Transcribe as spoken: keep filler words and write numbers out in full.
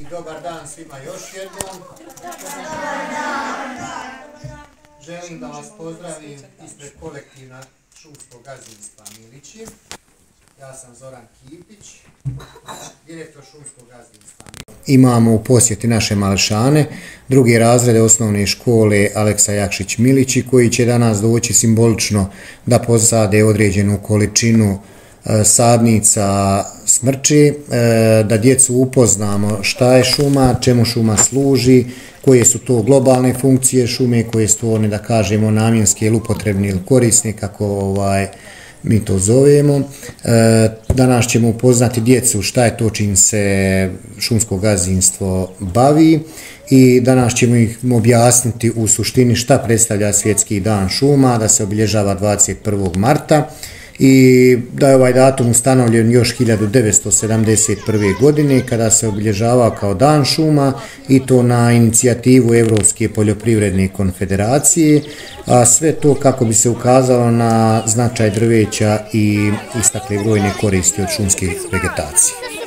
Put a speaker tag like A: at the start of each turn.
A: dobar dan svima još jednom. Želim da vas pozdravim ispred kolektivna šumskog gazdinstva Milići. Ja sam Zoran Kipić, direktor šumskog gazdinstva. Imamo u posjeti naše mališane, druge razrede osnovne škole Aleksa Jakšić Milići, koji će danas doći simbolično da posade određenu količinu sadnica smrče, da djecu upoznamo šta je šuma, čemu šuma služi, koje su to globalne funkcije šume, koje su to, ne da kažemo, namjenske ili upotrebne ili korisne, kako ovaj, mi to zovemo. Danas ćemo upoznati djecu šta je to čim se šumsko gazdinstvo bavi i danas ćemo ih objasniti u suštini šta predstavlja Svjetski dan šuma, da se obilježava dvadeset prvog marta. I da je ovaj datum ustanovljen još hiljadu devetsto sedamdeset prve. godine kada se obilježava kao dan šuma i to na inicijativu Evropske poljoprivredne konfederacije, a sve to kako bi se ukazalo na značaj drveća i istakle brojne koristi od šumske vegetacije.